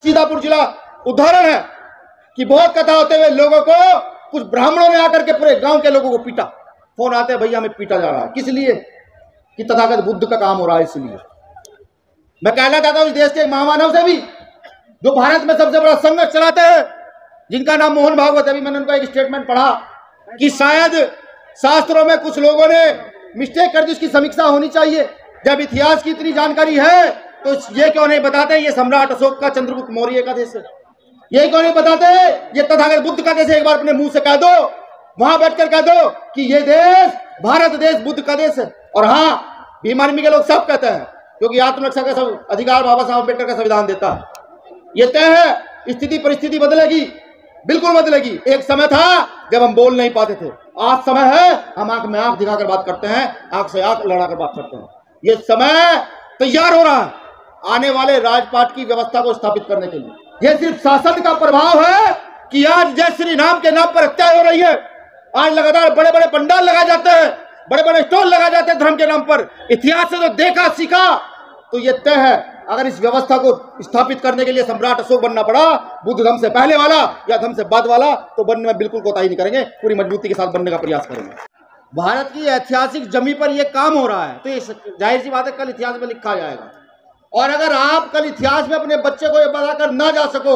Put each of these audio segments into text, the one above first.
सीतापुर जिला उदाहरण है कि बहुत कथा होते हुए लोगों को कुछ ब्राह्मणों ने आकर के पूरे गांव के लोगों को पीटा। फोन आते हैं भैया हमें पीटा जा रहा है, किस लिए? कि तथागत बुद्ध का काम हो रहा है। इसलिए मैं कहना चाहता हूं इस देश के महामानव से भी, जो भारत में सबसे बड़ा संघर्ष चलाते हैं, जिनका नाम मोहन भागवत। अभी मैंने उनका एक स्टेटमेंट पढ़ा कि शायद शास्त्रों में कुछ लोगों ने मिस्टेक कर दी, उसकी समीक्षा होनी चाहिए। जब इतिहास की इतनी जानकारी है तो ये क्यों नहीं बताते ये सम्राट अशोक का, चंद्रगुप्त मौर्य का देश है? ये क्यों नहीं बताते ये तथागत बुद्ध का देश है? एक बार अपने मुंह से कह दो, वहां बैठकर कह दो कि ये देश भारत देश बुद्ध का देश है। और हाँ, भीम आर्मी के लोग सब कहते हैं, क्योंकि आत्मरक्षा का सब अधिकार बाबा साहब अम्बेडकर का संविधान देता है। ये तय है, स्थिति परिस्थिति बदलेगी, बिल्कुल बदलेगी। एक समय था जब हम बोल नहीं पाते थे, आज समय है हम आंख में आंख दिखाकर बात करते हैं, आंख से आंख लड़ाकर बात करते हैं। ये समय तैयार हो रहा है आने वाले राजपाट की व्यवस्था को स्थापित करने के लिए। यह सिर्फ शासन का प्रभाव है कि आज जय श्री राम के नाम पर हत्या हो रही है। आज लगातार बड़े बड़े पंडाल लगाए जाते हैं, बड़े बड़े स्टॉल लगाए जाते हैं धर्म के नाम पर। इतिहास से जो देखा सीखा तो यह तय है, अगर इस व्यवस्था को स्थापित करने के लिए सम्राट अशोक बनना पड़ा, बुद्ध धर्म से पहले वाला या धर्म से बाद वाला, तो बनने में बिल्कुल कोताही नहीं करेंगे, पूरी मजबूती के साथ बनने का प्रयास करेंगे। भारत की ऐतिहासिक जमी पर यह काम हो रहा है तो ये जाहिर सी बात है कल इतिहास में लिखा जाएगा। और अगर आप कल इतिहास में अपने बच्चे को यह बताकर ना जा सको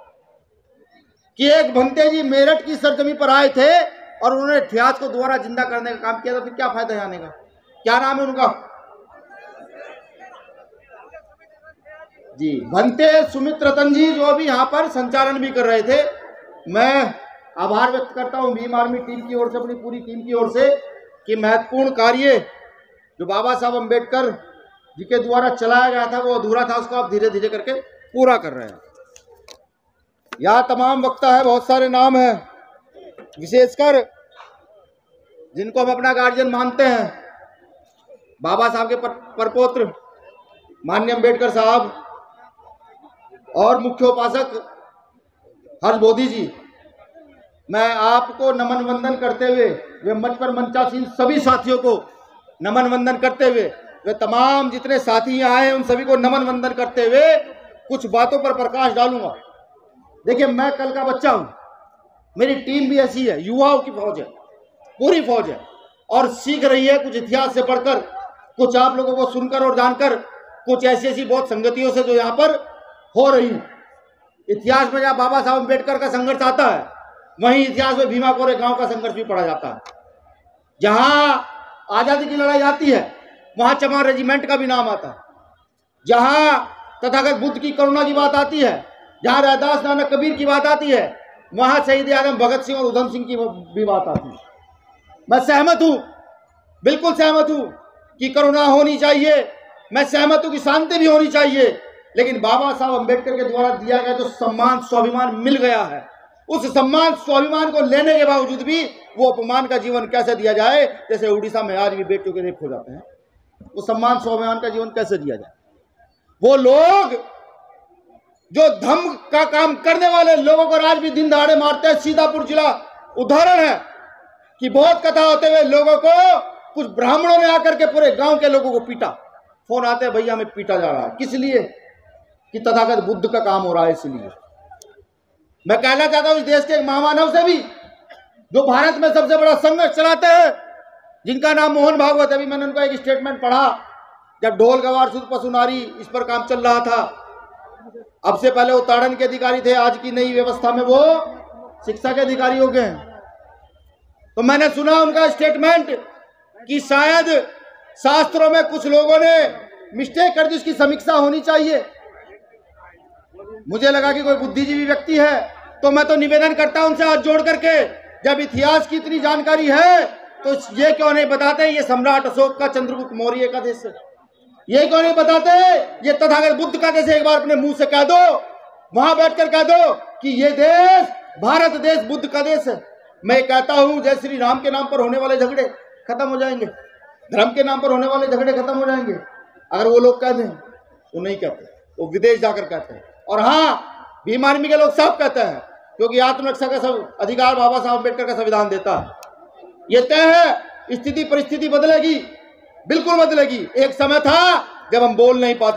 कि एक भंते जी मेरठ की सरजमी पर आए थे और उन्होंने इतिहास को दोबारा जिंदा करने का काम किया, तो फिर क्या फायदा है आने का? क्या नाम है उनका? जी, भंते सुमित रतन जी, जो अभी यहाँ पर संचालन भी कर रहे थे। मैं आभार व्यक्त करता हूँ भीम आर्मी टीम की ओर से, अपनी पूरी टीम की ओर से, कि महत्वपूर्ण कार्य जो बाबा साहब अम्बेडकर जी के द्वारा चलाया गया था वो अधूरा था, उसको आप धीरे धीरे करके पूरा कर रहे हैं। यहाँ तमाम वक्ता है, बहुत सारे नाम हैं, विशेषकर जिनको हम अपना गार्जियन मानते हैं, बाबा साहब के परपोत्र माननीय अम्बेडकर साहब और मुख्य उपासक हर्ष बोधी जी। मैं आपको नमन वंदन करते हुए, वे मंच पर मंचासीन सभी साथियों को नमन वंदन करते हुए, वे तमाम जितने साथी यहाँ आए उन सभी को नमन वंदन करते हुए कुछ बातों पर प्रकाश डालूंगा। देखिए, मैं कल का बच्चा हूँ, मेरी टीम भी ऐसी है, युवाओं की फौज है, पूरी फौज है, और सीख रही है कुछ इतिहास से पढ़कर, कुछ आप लोगों को सुनकर और जानकर, कुछ ऐसी ऐसी बहुत संगतियों से जो यहाँ पर हो रही है। इतिहास में जहाँ बाबा साहब अम्बेडकर का संघर्ष आता है, वहीं इतिहास में भीमा कोरे गांव का संघर्ष भी पढ़ा जाता है। जहां आजादी की लड़ाई आती है वहां चमार रेजिमेंट का भी नाम आता है। जहां तथागत बुद्ध की करुणा की बात आती है, जहां रैदास नानक कबीर की बात आती है, वहां शहीद आजम भगत सिंह और उधम सिंह की भी बात आती है। मैं सहमत हूं, बिल्कुल सहमत हूं कि करुणा होनी चाहिए, मैं सहमत हूं कि शांति भी होनी चाहिए, लेकिन बाबा साहब अम्बेडकर के द्वारा दिया गया जो सम्मान स्वाभिमान मिल गया है, उस सम्मान स्वाभिमान को लेने के बावजूद भी वो अपमान का जीवन कैसे दिया जाए? जैसे उड़ीसा में आज भी बेटियों के रेप हो जाते हैं, वो सम्मान स्वाभिमान का जीवन कैसे दिया जाए? वो लोग जो धर्म का काम करने वाले लोगों को आज भी दिन दहाड़े मारते हैं। सीतापुर जिला उदाहरण है कि बहुत कथा होते हुए लोगों को कुछ ब्राह्मणों ने आकर के पूरे गांव के लोगों को पीटा। फोन आते हैं भैया हमें पीटा जा रहा है, किस लिए? कि तथागत बुद्ध का काम हो रहा है। इसलिए मैं कहना चाहता हूं इस देश के महामानव से भी, जो भारत में सबसे बड़ा संघर्ष चलाते हैं, जिनका नाम मोहन भागवत। अभी मैंने उनका एक स्टेटमेंट पढ़ा, जब ढोल गवार सुध पशु नारी इस पर काम चल रहा था। अब से पहले वो ताड़न के अधिकारी थे, आज की नई व्यवस्था में वो शिक्षा के अधिकारी हो गए हैं। तो मैंने सुना उनका स्टेटमेंट कि शायद शास्त्रों में कुछ लोगों ने मिस्टेक कर दी, उसकी समीक्षा होनी चाहिए। मुझे लगा कि कोई बुद्धिजीवी व्यक्ति है, तो मैं तो निवेदन करता हूं उनसे हाथ जोड़ करके, जब इतिहास की इतनी जानकारी है तो ये क्यों नहीं बताते ये सम्राट अशोक का, चंद्रगुप्त मौर्य का देश है? ये क्यों नहीं बताते ये तथागत बुद्ध का देश है? एक बार अपने मुंह से कह दो, वहां बैठकर कह दो कि ये देश भारत देश बुद्ध का देश है। मैं कहता हूं जय श्री राम के नाम पर होने वाले झगड़े खत्म हो जाएंगे, धर्म के नाम पर होने वाले झगड़े खत्म हो जाएंगे। अगर वो लोग कह दें, वो नहीं कहते, वो विदेश जाकर कहते हैं। और हाँ, भीम आर्मी के लोग सब कहते हैं, क्योंकि आत्मरक्षा का सब अधिकार बाबा साहब अम्बेडकर का संविधान देता है। ये तय है, स्थिति परिस्थिति बदलेगी, बिल्कुल बदलेगी। एक समय था जब हम बोल नहीं पाते थे,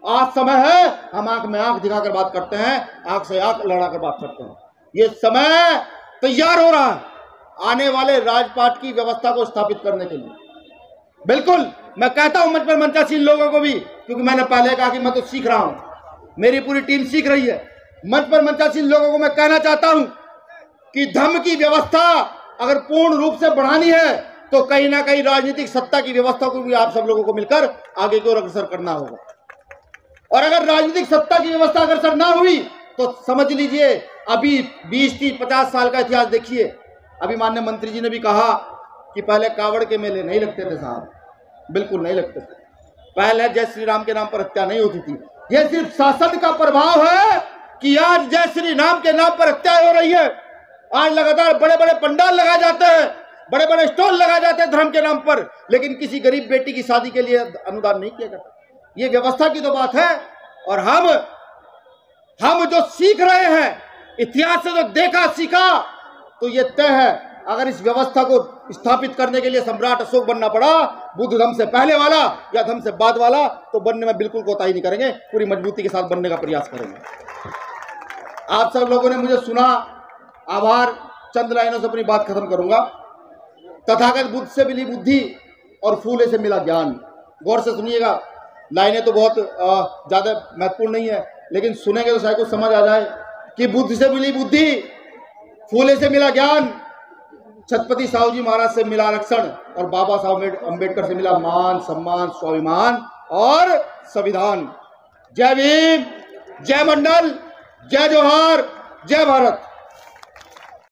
आज समय है हम आंख में आंख दिखाकर बात करते हैं, आंख से आंख लड़ाकर बात करते हैं। ये समय तैयार हो रहा है आने वाले राजपाट की व्यवस्था को स्थापित करने के लिए। बिल्कुल मैं कहता हूं मंच पर मंचासीन लोगों को भी, क्योंकि मैंने पहले कहा कि मैं तो सीख रहा हूं, मेरी पूरी टीम सीख रही है। मंच पर मंचासीन लोगों को मैं कहना चाहता हूं कि धर्म की व्यवस्था अगर पूर्ण रूप से बढ़ानी है तो कहीं ना कहीं राजनीतिक सत्ता की व्यवस्था को भी आप सब लोगों को मिलकर आगे की ओर अग्रसर करना होगा। और अगर राजनीतिक सत्ता की व्यवस्था अग्रसर ना हुई तो समझ लीजिए अभी 20, 30, 50 साल का इतिहास देखिए। अभी माननीय मंत्री जी ने भी कहा कि पहले कावड़ के मेले नहीं लगते थे साहब, बिल्कुल नहीं लगते थे। पहले जय श्री राम के नाम पर हत्या नहीं होती थी। यह सिर्फ शासन का प्रभाव है कि आज जय श्री राम के नाम पर हत्या हो रही है। आज लगातार बड़े बड़े पंडाल लगाए जाते हैं, बड़े बड़े स्टॉल लगाए जाते हैं धर्म के नाम पर, लेकिन किसी गरीब बेटी की शादी के लिए अनुदान नहीं किया जाता। ये व्यवस्था की तो बात है। और हम जो सीख रहे हैं, इतिहास से जो देखा सीखा, तो ये तय है अगर इस व्यवस्था को स्थापित करने के लिए सम्राट अशोक बनना पड़ा, बुद्ध धर्म से पहले वाला या धर्म से बाद वाला, तो बनने में बिल्कुल कोताही नहीं करेंगे, पूरी मजबूती के साथ बनने का प्रयास करेंगे। आप सब लोगों ने मुझे सुना, आभार। चंद लाइनों से अपनी बात खत्म करूंगा। तथागत बुद्ध से मिली बुद्धि और फूले से मिला ज्ञान। गौर से सुनिएगा, लाइनें तो बहुत ज्यादा महत्वपूर्ण नहीं है, लेकिन सुनेंगे तो शायद कुछ समझ आ जाए कि बुद्ध से मिली बुद्धि, फूले से मिला ज्ञान, छत्रपति साहू जी महाराज से मिला आरक्षण और बाबा साहब अम्बेडकर से मिला मान, सम्मान, स्वाभिमान और संविधान। जय भीम, जय मंडल, जय जोहार, जय भारत।